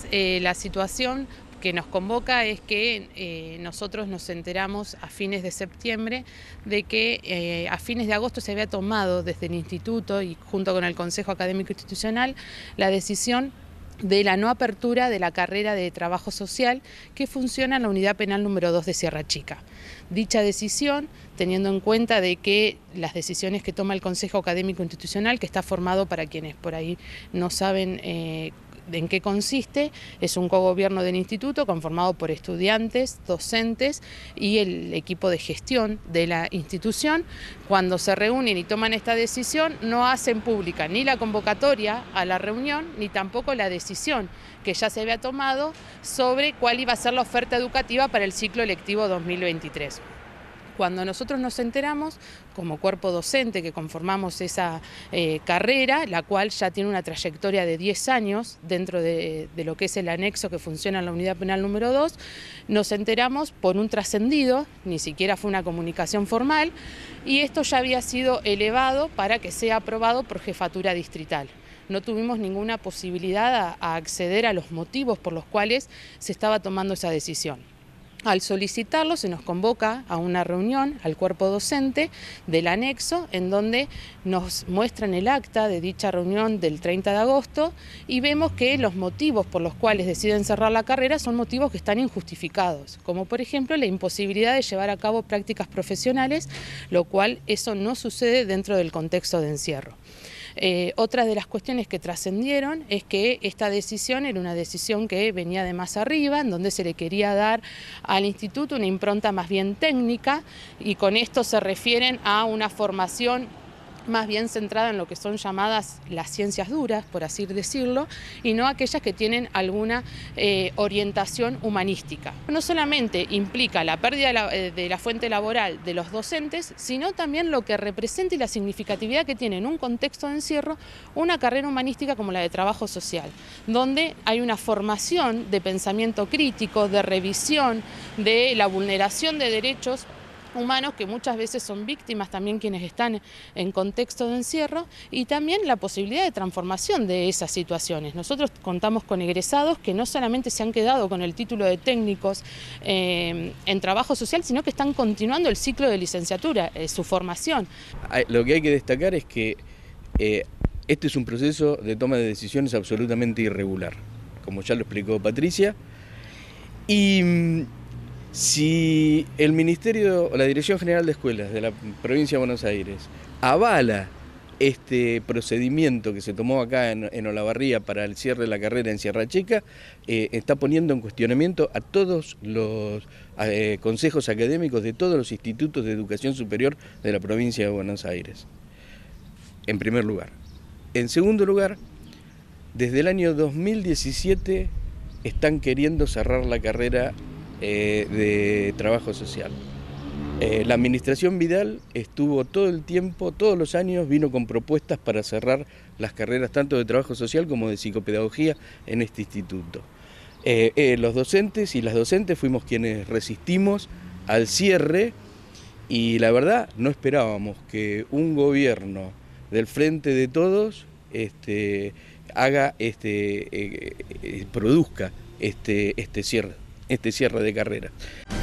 la situación que nos convoca es que nosotros nos enteramos a fines de septiembre de que a fines de agosto se había tomado desde el instituto y junto con el Consejo Académico Institucional la decisión de la no apertura de la carrera de trabajo social que funciona en la unidad penal número 2 de Sierra Chica. Dicha decisión, teniendo en cuenta de que las decisiones que toma el Consejo Académico Institucional, que está formado, para quienes por ahí no saben en qué consiste, es un cogobierno del instituto conformado por estudiantes, docentes y el equipo de gestión de la institución. Cuando se reúnen y toman esta decisión, no hacen pública ni la convocatoria a la reunión, ni tampoco la decisión que ya se había tomado sobre cuál iba a ser la oferta educativa para el ciclo lectivo 2023. Cuando nosotros nos enteramos, como cuerpo docente que conformamos esa carrera, la cual ya tiene una trayectoria de 10 años dentro de lo que es el anexo que funciona en la unidad penal número 2, nos enteramos por un trascendido, ni siquiera fue una comunicación formal, y esto ya había sido elevado para que sea aprobado por jefatura distrital. No tuvimos ninguna posibilidad a acceder a los motivos por los cuales se estaba tomando esa decisión. Al solicitarlo se nos convoca a una reunión al cuerpo docente del anexo en donde nos muestran el acta de dicha reunión del 30 de agosto y vemos que los motivos por los cuales deciden cerrar la carrera son motivos que están injustificados, como por ejemplo la imposibilidad de llevar a cabo prácticas profesionales, lo cual eso no sucede dentro del contexto de encierro. Otra de las cuestiones que trascendieron es que esta decisión era una decisión que venía de más arriba, en donde se le quería dar al instituto una impronta más bien técnica, y con esto se refieren a una formación más bien centrada en lo que son llamadas las ciencias duras, por así decirlo, y no aquellas que tienen alguna orientación humanística. No solamente implica la pérdida de la fuente laboral de los docentes, sino también lo que representa y la significatividad que tiene en un contexto de encierro una carrera humanística como la de trabajo social, donde hay una formación de pensamiento crítico, de revisión de la vulneración de derechos humanos que muchas veces son víctimas también quienes están en contexto de encierro, y también la posibilidad de transformación de esas situaciones. Nosotros contamos con egresados que no solamente se han quedado con el título de técnicos en trabajo social, sino que están continuando el ciclo de licenciatura, su formación. Lo que hay que destacar es que este es un proceso de toma de decisiones absolutamente irregular, como ya lo explicó Patricia, y si el Ministerio o la Dirección General de Escuelas de la Provincia de Buenos Aires avala este procedimiento que se tomó acá en Olavarría para el cierre de la carrera en Sierra Chica, está poniendo en cuestionamiento a todos los consejos académicos de todos los institutos de educación superior de la Provincia de Buenos Aires, en primer lugar. En segundo lugar, desde el año 2017 están queriendo cerrar la carrera de trabajo social. La administración Vidal estuvo todo el tiempo, todos los años, vino con propuestas para cerrar las carreras tanto de trabajo social como de psicopedagogía en este instituto. Los docentes y las docentes fuimos quienes resistimos al cierre, y la verdad no esperábamos que un gobierno del Frente de Todos produzca este cierre de carrera.